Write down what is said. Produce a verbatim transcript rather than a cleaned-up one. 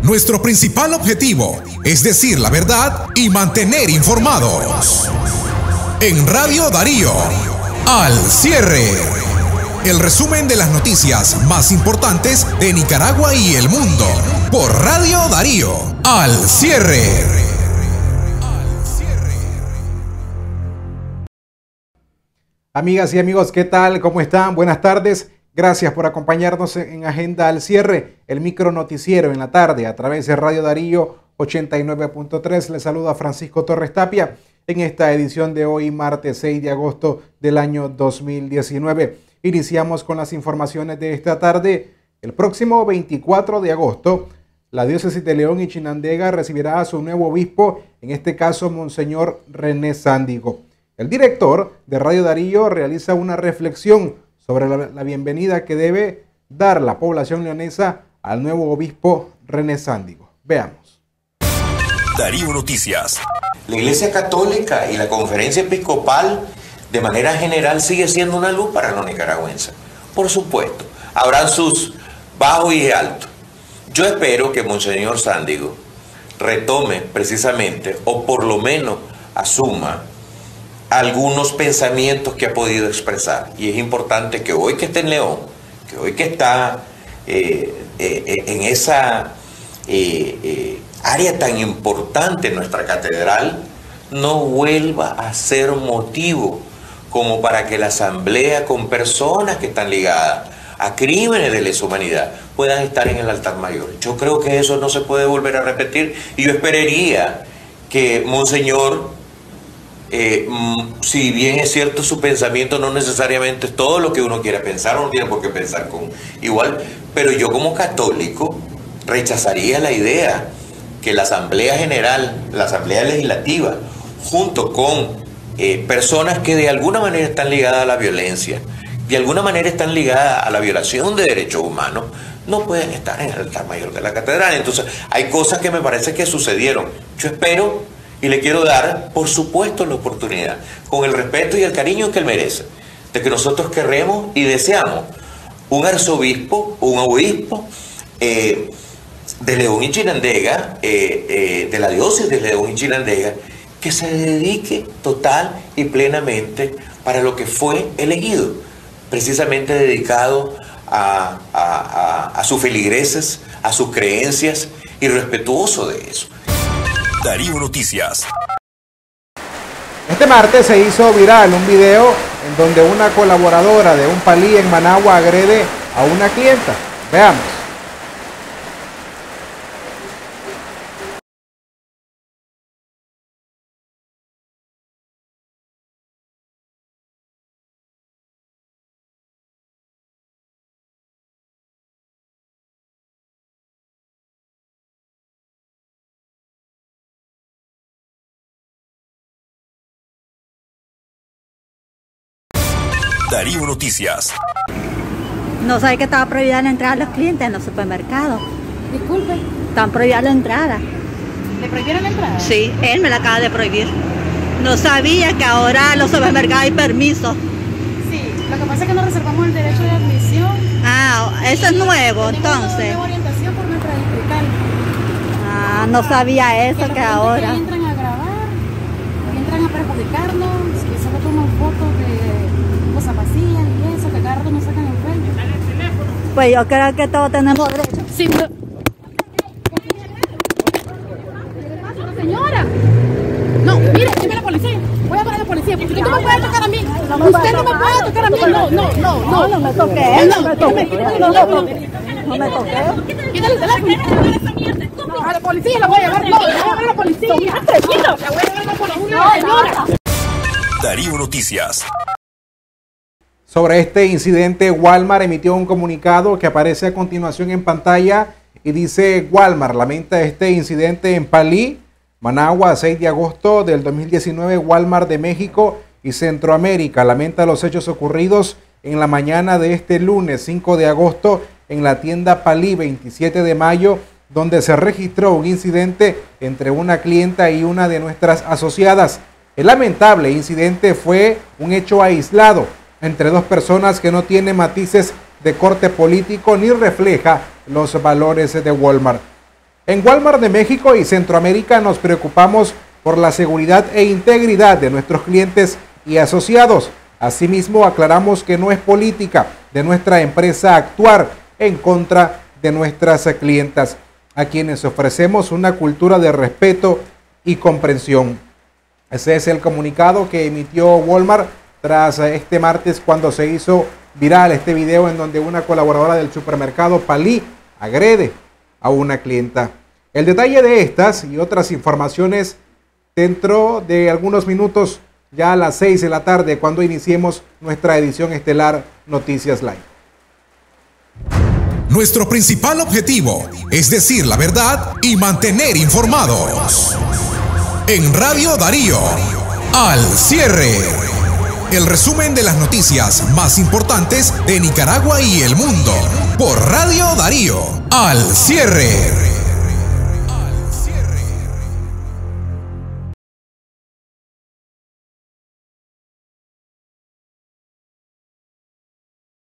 Nuestro principal objetivo es decir la verdad y mantener informados. En Radio Darío, Al Cierre, el resumen de las noticias más importantes de Nicaragua y el mundo, por Radio Darío, Al Cierre. Amigas y amigos, ¿qué tal? ¿Cómo están? Buenas tardes. Gracias por acompañarnos en Agenda al Cierre, el micro noticiero en la tarde a través de Radio Darío ochenta y nueve punto tres. Les saluda Francisco Torres Tapia en esta edición de hoy, martes seis de agosto del año dos mil diecinueve. Iniciamos con las informaciones de esta tarde. El próximo veinticuatro de agosto, la diócesis de León y Chinandega recibirá a su nuevo obispo, en este caso, Monseñor René Sándigo. El director de Radio Darío realiza una reflexión sobre la, la bienvenida que debe dar la población leonesa al nuevo obispo René Sándigo. Veamos. Darío Noticias. La Iglesia Católica y la Conferencia Episcopal, de manera general, sigue siendo una luz para los nicaragüenses. Por supuesto, habrán sus bajos y altos. Yo espero que Monseñor Sándigo retome precisamente, o por lo menos asuma, algunos pensamientos que ha podido expresar. Y es importante que hoy que está en León, que hoy que está eh, eh, en esa eh, eh, área tan importante en nuestra catedral, no vuelva a ser motivo como para que la asamblea con personas que están ligadas a crímenes de lesa humanidad puedan estar en el altar mayor. Yo creo que eso no se puede volver a repetir y yo esperaría que Monseñor, Eh, si bien es cierto su pensamiento no necesariamente es todo lo que uno quiera pensar, uno tiene por qué pensar con igual, pero yo como católico rechazaría la idea que la Asamblea General, la Asamblea Legislativa, junto con eh, personas que de alguna manera están ligadas a la violencia, de alguna manera están ligadas a la violación de derechos humanos, no pueden estar en el altar mayor de la catedral. Entonces hay cosas que me parece que sucedieron. Yo espero y le quiero dar, por supuesto, la oportunidad, con el respeto y el cariño que él merece, de que nosotros queremos y deseamos un arzobispo, un obispo eh, de León y Chinandega, eh, eh, de la diócesis de León y Chinandega, que se dedique total y plenamente para lo que fue elegido, precisamente dedicado a, a, a, a sus feligreses, a sus creencias y respetuoso de eso. Darío Noticias. Este martes se hizo viral un video en donde una colaboradora de un palí en Managua agrede a una clienta. Veamos. Darío Noticias. No sabe que estaba prohibida la entrada a los clientes en los supermercados. Disculpe. Están prohibida la entrada. ¿Le prohibieron la entrada? Sí, él me la acaba de prohibir. No sabía que ahora en los supermercados hay permiso. Sí, lo que pasa es que nos reservamos el derecho de admisión. Ah, eso es nuevo, entonces. Una orientación por nuestra distrital. Ah, no sabía eso, que, que ahora. Que entran a grabar, que entran a perjudicarnos, que solo toman fotos de cosas vacías y eso, que cada rato nos sacan el Facebook. Pues yo creo que todos tenemos derecho. Sí, pero... Señora, no, mire, dime la policía. Voy a parar a la policía, porque usted no me puede tocar a mí. Usted no me puede tocar a mí. No, no, no, no, no me toque. No, no me toque. No, no, no me toque. Quítale el teléfono. A la policía la voy a llevar. No, la voy a llevar a la policía. La voy a llevar a la policía, señora. Darío Noticias. Sobre este incidente, Walmart emitió un comunicado que aparece a continuación en pantalla y dice: Walmart lamenta este incidente en Palí, Managua, seis de agosto del dos mil diecinueve. Walmart de México y Centroamérica lamenta los hechos ocurridos en la mañana de este lunes cinco de agosto en la tienda Palí, veintisiete de mayo, donde se registró un incidente entre una clienta y una de nuestras asociadas. El lamentable incidente fue un hecho aislado entre dos personas que no tiene matices de corte político ni refleja los valores de Walmart. En Walmart de México y Centroamérica nos preocupamos por la seguridad e integridad de nuestros clientes y asociados. Asimismo, aclaramos que no es política de nuestra empresa actuar en contra de nuestras clientas, a quienes ofrecemos una cultura de respeto y comprensión. Ese es el comunicado que emitió Walmart tras este martes, cuando se hizo viral este video en donde una colaboradora del supermercado Palí agrede a una clienta. El detalle de estas y otras informaciones dentro de algunos minutos, ya a las seis de la tarde, cuando iniciemos nuestra edición estelar Noticias Live. Nuestro principal objetivo es decir la verdad y mantener informados. En Radio Darío, al cierre. El resumen de las noticias más importantes de Nicaragua y el mundo. Por Radio Darío, al cierre.